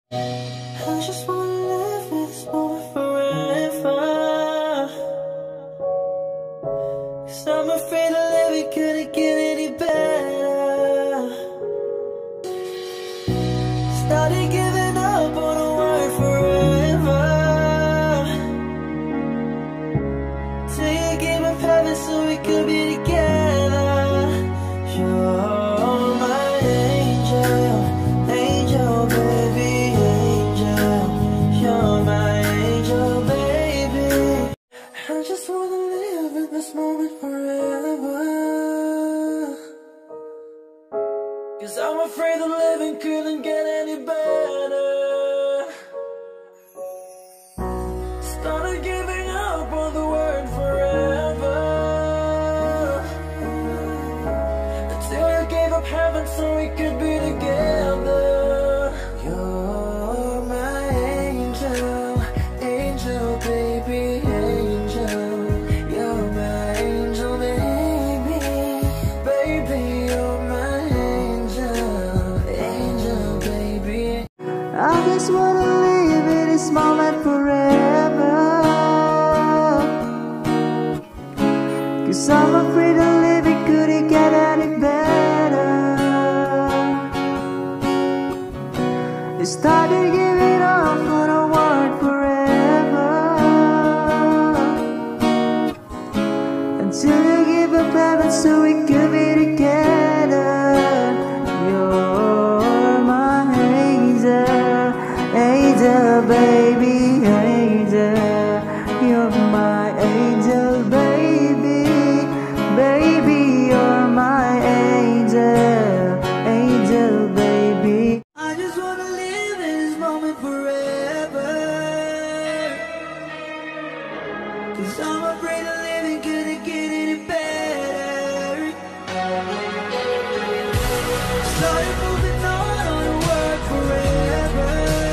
I just wanna live this moment forever, 'cause I'm afraid to live it couldn't get any better. Started giving up on the word forever, till you gave up heaven so we could be together. You're my angel, angel baby, angel. You're my angel baby. I just wanna live in this moment forever, 'cause I'm afraid the living couldn't get any better. Started giving up on the word forever, until you gave up heaven so we could be together. You're my angel, angel baby, angel. You're my angel baby, baby, you're my angel, angel baby. I just wanna live in this moment forever, 'cause I'm afraid to live it couldn't get any better. You started giving up on a word forever, until you give up heaven so we could be together. You're my angel, angel baby, angel. You're my angel baby, baby, you're my angel, angel baby. I just wanna live in this moment forever, 'cause I'm afraid of living couldn't get any better. Started moving on a word forever,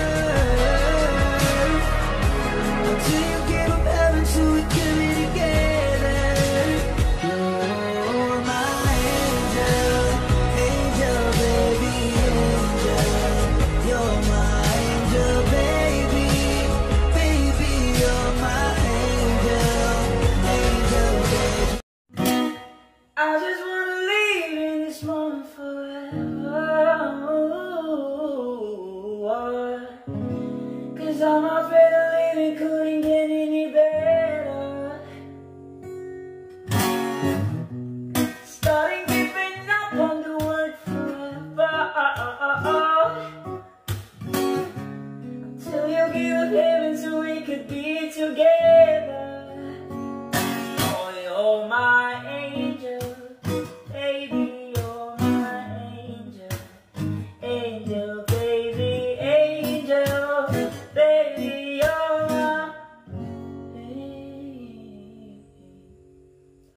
until you gave up heaven so we could be together. You're my angel, angel baby, angel. You're my angel baby, baby, you're my angel, angel baby. I just wanna live in this moment forever, 'cause I'm afraid of living couldn't get any better. Starting giving up on the word forever, till you give up heaven so we could be together.